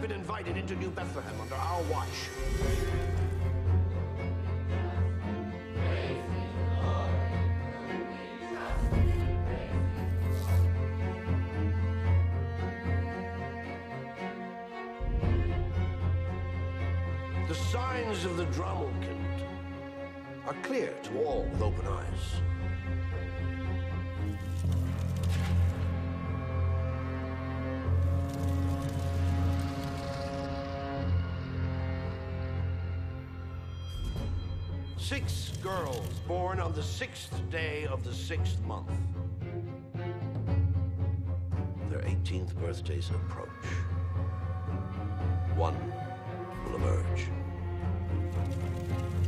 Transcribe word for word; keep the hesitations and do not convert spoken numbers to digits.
have been invited into New Bethlehem under our watch. The signs of the Dromelkind are clear to all with open eyes. Six girls born on the sixth day of the sixth month. Their eighteenth birthdays approach. One will emerge.